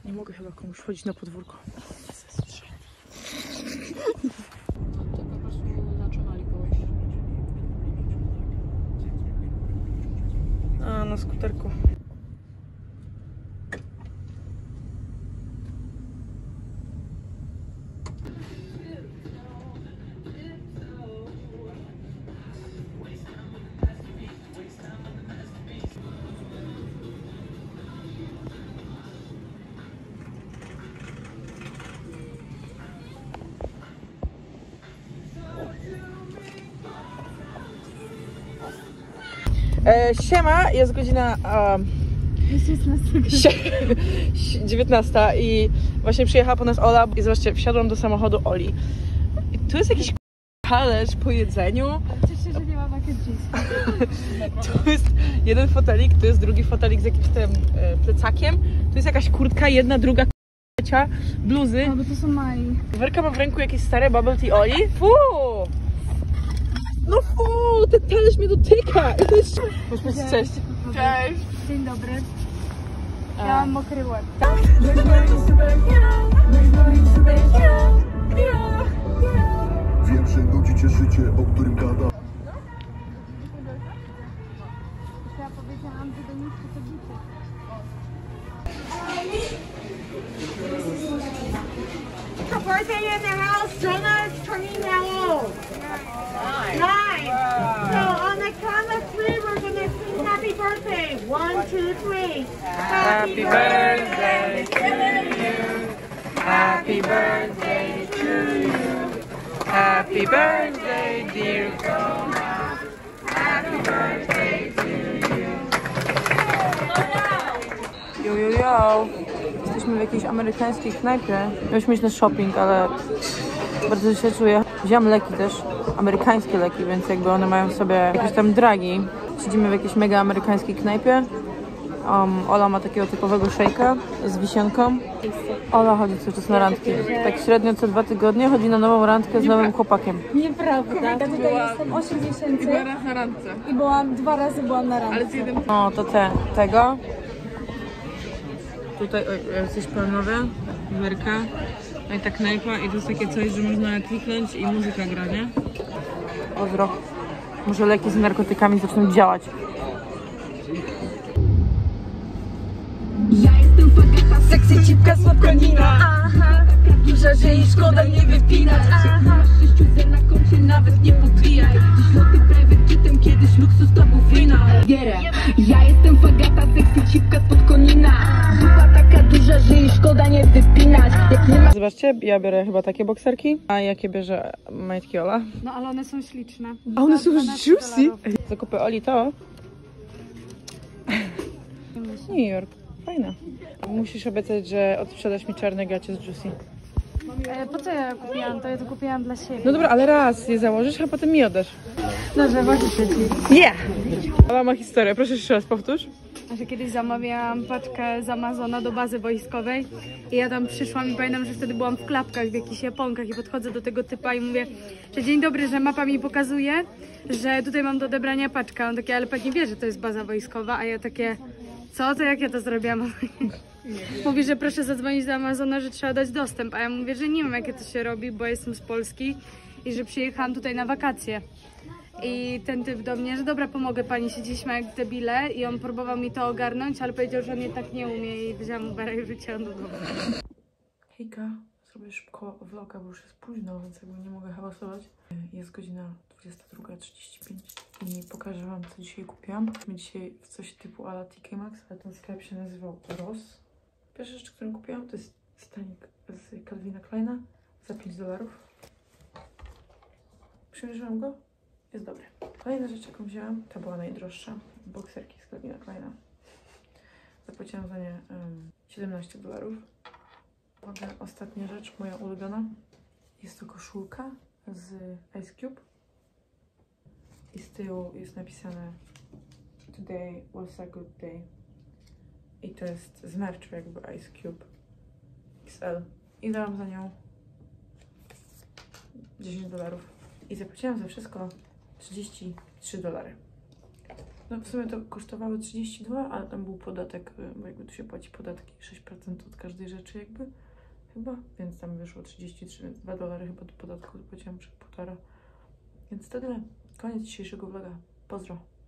Nie mogę chyba komuś wchodzić na podwórko. A, na skuterku. Siema, jest godzina 19 i właśnie przyjechała po nas Ola i zobaczcie, wsiadłam do samochodu Oli. I tu jest jakiś talerz po jedzeniu. Cieszę się, że nie ma mac and cheese. Tu jest jeden fotelik, tu jest drugi fotelik z jakimś tym plecakiem. Tu jest jakaś kurtka, jedna, druga bluzy. No, bo to są Mai. Werka ma w ręku jakieś stare bubble tea Oli. Fuu! No fuu, ten talerz mnie dotyka! Cześć! Cześć! Cześć! Dzień dobry. Ja mam mokry łeb. Wiem, że nudzicie życie, o którym gada. Ja powiedziałam, że do nich to bicie. Birthday in the house, Jonah is turning now old. 9. So on the count of 3, we're gonna sing happy birthday. 1, 2, 3. Happy birthday to you. Happy birthday to you. Happy birthday, dear Jonah. Happy birthday to you. Yo, yo, yo. Jesteśmy w jakiejś amerykańskiej knajpie. Mieliśmy iść na shopping, ale bardzo się czuję. Wziąłam leki też, amerykańskie leki, więc jakby one mają w sobie jakieś tam dragi. Siedzimy w jakiejś mega amerykańskiej knajpie. Ola ma takiego typowego szejka z wisienką. Ola chodzi cały czas na randki. Tak średnio co 2 tygodnie chodzi na nową randkę z nowym chłopakiem. Nieprawda. Ja tutaj jestem 8 miesięcy. Była raz na randce. I byłam 2 razy na randce. Ale z jednym... No to tego. Tutaj jacyś panowie, Werka. No i ta knajpa i to jest takie coś, że można kliknąć i muzyka gra, nie? Pozdro. Może leki z narkotykami zaczną działać. Ja jestem fagata, seksy cipka, słodkonina. Aha, taka duża, że jej szkoda nie wypinać. Aha, 6 na koncie nawet nie podbijaj. Dziś loty private jetem, kiedyś luksus to był finał. Ja jestem fagata, seksy cipka, słodkonina. Dupa taka duża, że jej szkoda nie wypinać. Jak nie ma... Zobaczcie, ja biorę chyba takie bokserki, a jakie bierze majtki Ola? No ale one są śliczne. A one są $12. juicy! Zakupy Oli to... New York. Fajna. Musisz obiecać, że odprzedasz mi czarne gacie z Juicy. Po co ja kupiłam? To ja to kupiłam dla siebie. No dobra, ale raz je założysz, a potem mi oddasz. Dobrze, właśnie ci. Nie! Ola ma historię, proszę jeszcze raz powtórz. Że kiedyś zamawiałam paczkę z Amazona do bazy wojskowej i ja tam przyszłam i pamiętam, że wtedy byłam w klapkach, w jakichś japonkach i podchodzę do tego typa i mówię, że dzień dobry, że mapa mi pokazuje, że tutaj mam do odebrania paczkę. On takie, ale pani wie, że to jest baza wojskowa, a ja takie, co? To jak ja to zrobiłam? Mówi, że proszę zadzwonić do Amazona, że trzeba dać dostęp, a ja mówię, że nie wiem, jakie to się robi, bo jestem z Polski i że przyjechałam tutaj na wakacje. I ten typ do mnie, że dobra, pomogę pani, siedzieliśmy jak debile i on próbował mi to ogarnąć, ale powiedział, że on je tak nie umie i wziąłem Ubera i wrzuciłam do domu. Hejka, zrobię szybko vloga, bo już jest późno, więc jakby nie mogę hałasować. Jest godzina 22:35 i pokażę wam, co dzisiaj kupiłam. Kupimy dzisiaj w coś typu a la TK Maxx, ale ten sklep się nazywał Ross. Pierwsza rzecz, którą kupiłam, to jest stanik z Calvina Kleina za $5. Przymierzyłam go. Jest dobry. Kolejna rzecz, jaką wzięłam, ta była najdroższa. Bokserki z Calvina Kleina. Zapłaciłam za nie $17. Ostatnia rzecz, moja ulubiona. Jest to koszulka z Ice Cube. I z tyłu jest napisane Today was a good day. I to jest z merchu jakby Ice Cube XL. I dałam za nią $10. I zapłaciłam za wszystko $33. No w sumie to kosztowały 32, ale tam był podatek, bo jakby tu się płaci podatki 6% od każdej rzeczy jakby. Chyba, więc tam wyszło 33, więc $2 chyba do podatku zapłaciłam, czy 1,5. Więc to tyle. Koniec dzisiejszego vloga. Pozdro.